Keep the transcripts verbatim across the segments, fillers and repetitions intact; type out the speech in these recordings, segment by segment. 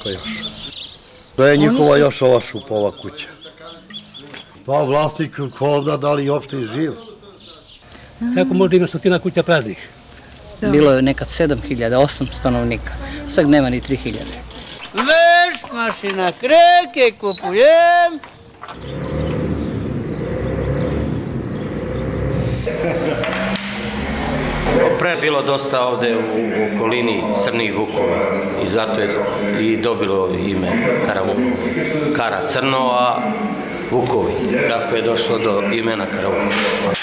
kuća još. To je njihova još ova šupova kuća. Pa vlasnik ko zna da li uopšte živ. Kako možda ima stotina kuća praznih? Bilo je nekad sedam hiljada, osam stanovnika. Sad nema ni tri hiljade. Veš, mašina kreke, kupujem. Pre je bilo dosta ovde u okolini crnih vukova i zato je i dobilo ime Karavukovo. Kara crno, a vukovi. Tako je došlo do imena Karavukovo.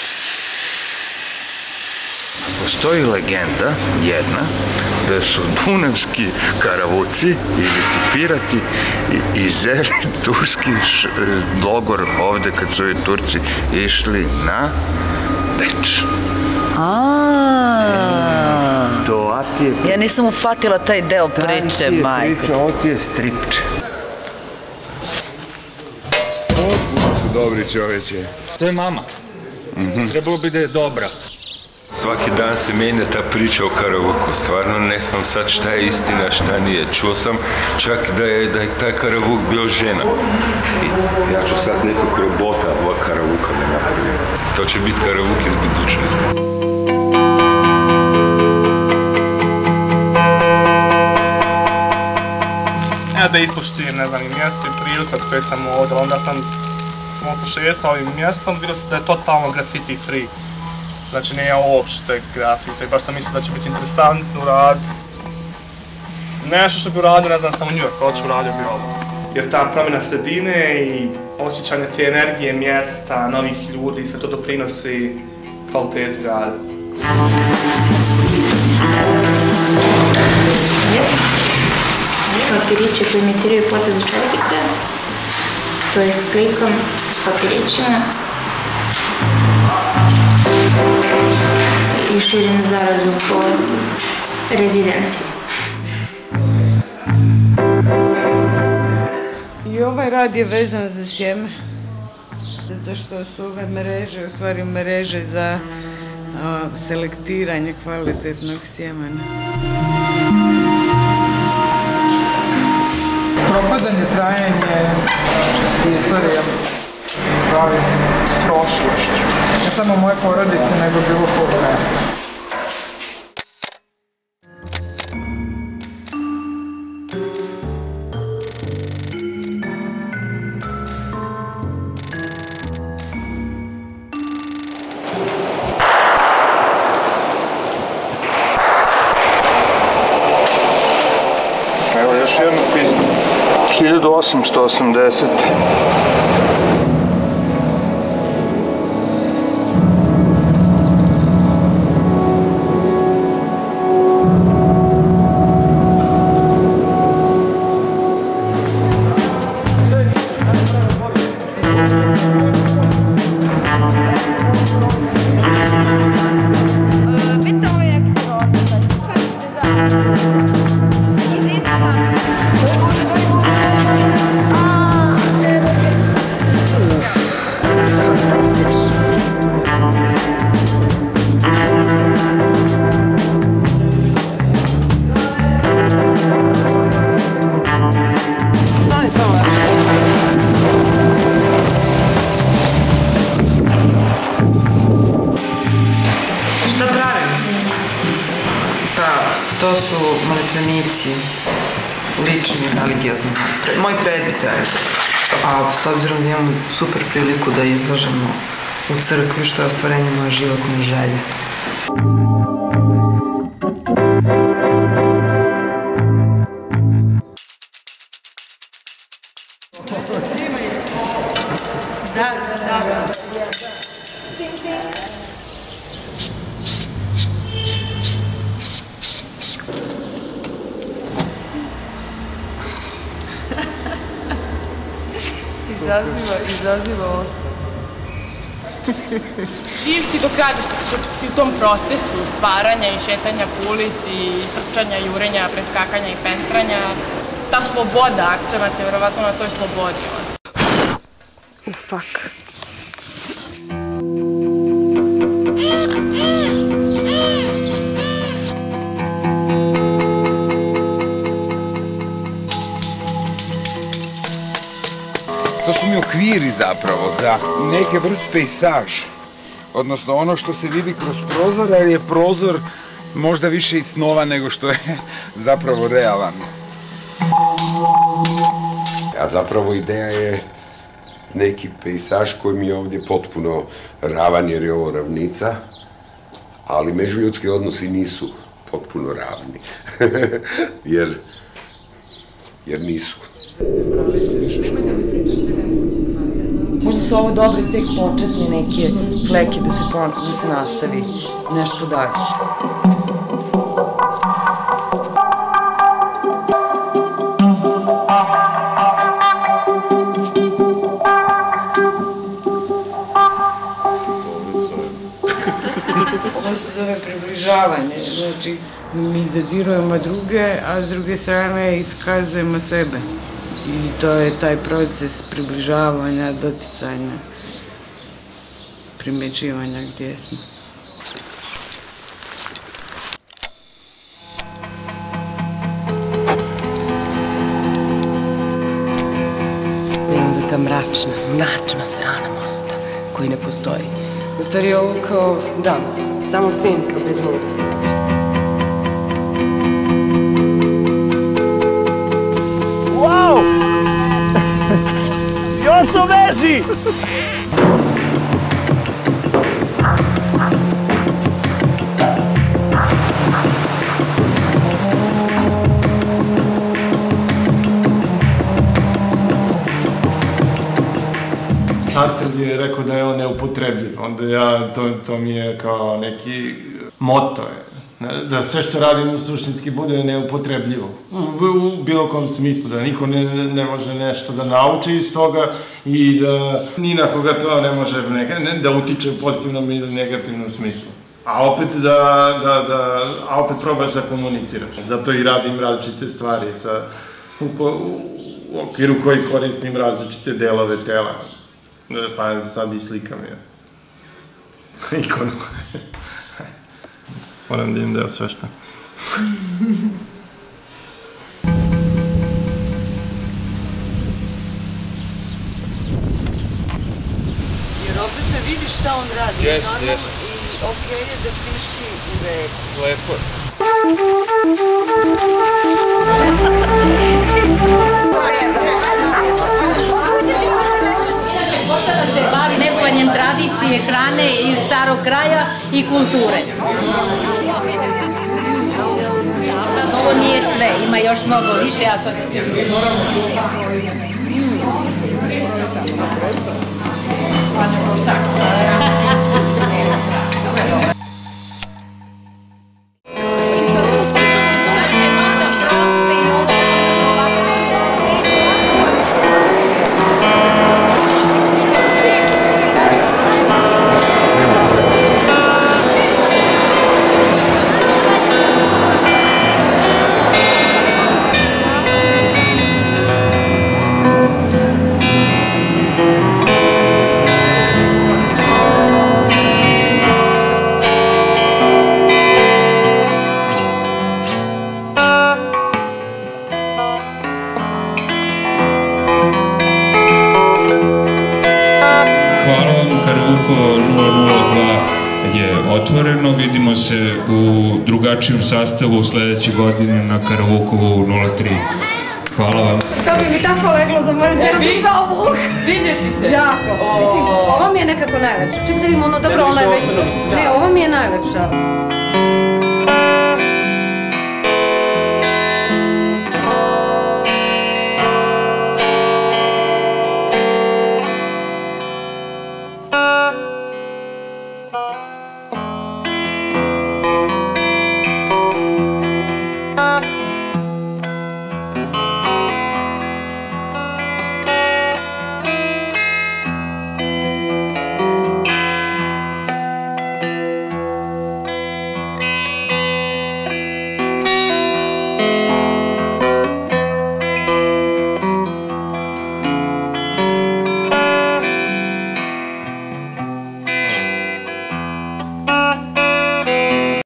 Postoji legenda jedna da su dunavski karavuci ili ti pirati izeli turski logor ovde kad su ovi Turci išli na Beč. Ja nisam ufatila taj deo priče, majko. Ovo ti je stripče. Potpuno su dobri čoveče. To je mama. Trebalo bi da je dobra. Svaki dan se menja ta priča o Karavuku. Stvarno ne znam sad šta je istina, šta nije. Čuo sam čak da je, da je taj Karavuk bio žena. I ja ću sad nekog robota ova Karavuka da napravim. To će biti Karavuk iz budućnosti. Ja da ispoštujem, ne znam, i mjesto i priliku od koje sam ovdje, onda sam samo pošetao ovim mjestom, vidio sam da je totalno graffiti free. Znači nije uopšte grafite, baš sam mislio da će biti interesantno rad. Nešto što bi uradio, ne znam, samo New York, hoću uradio bi ovo. Jer ta promjena sredine i osjećanje te energije mjesta, novih ljudi, sve to doprinosi kvalitetu rada. Papiriće koji imitiraju potezu četkice, to je slikom s papirićima i širim zarazu po rezidenciji. I ovaj rad je vezan za sjeme, zato što su ove mreže, u stvari mreže za a, selektiranje kvalitetnog sjemena. Propadanje, trajanje istorija bavim se s prošlošću. Ne samo moje porodice, nego bilo kog mesta. Evo još jedno pismo. hiljadu osamsto osamdeset. To su molitvenici, lični, religiozni. Moj predmet je, a s obzirom da imamo super priliku da izlažemo u crkvi, što je ostvarenje moje životne želje. Da, da, da. Izaziva, izaziva osmeh. Živ si dok radiš, dok si u tom procesu stvaranja i šetanja po ulici, i trčanja, jurenja, preskakanja i pentranja. Ta sloboda, akcenat je verovatno na toj slobodi. Uh, fuck. To su mi okviri zapravo za neke vrst pejsaž. Odnosno ono što se vidi kroz prozor, ali je prozor možda više i snova nego što je zapravo realan. A zapravo ideja je neki pejsaž koji mi je ovdje potpuno ravan jer je ovo ravnica, ali međuljudski odnosi nisu potpuno ravni, jer, jer nisu. Možda su ovo dobre tek početne neke fleke da se, da se nastavi nešto dalje. Ovo se zove približavanje, znači mi dodirujemo druge, a s druge strane iskazujemo sebe. I to je taj proces približavanja, doticanja, primećivanja gdje smo. I onda ta mračna, mračna strana mosta koji ne postoji. U stvari ovo kao, da, samo senka bez mosta. Wow! Još su veži! Sartre je rekao da je on neupotrebljiv, onda ja, to, to mi je kao neki moto je. Da sve što radim suštinski bude neupotrebljivo, u, u bilo kom smislu, da niko ne, ne može nešto da nauči iz toga i da ni na koga to ne može neka, ne, da utiče u pozitivnom ili negativnom smislu. A opet da, da, da, a opet probaš da komuniciraš. Zato i radim različite stvari sa, u, ko, u okviru koji koristim različite delove tela. Pa sad i slikam je. Ikonu. Moram da im deo sve što. Jer ovdje se vidi šta on radi. Jeste, jeste. I okej je da piški u reku. Lepo je. Koštana se bavi negovanjem tradicije, hrane iz starog kraja i kulture. Sad ovo nije sve, ima još mnogo više, a to ćete vidjeti. Otvoreno, vidimo se u drugačijem sastavu sledeće godine na Karavukovu nula tri. Hvala vam. To bi mi tako leglo za moju deru sobu. Sviđa ti se? Jako. Mislim, ovo mi je nekako najlepše. Ček da vidimo ono, dobro, ona je već... Ne, ovo mi je najlepša.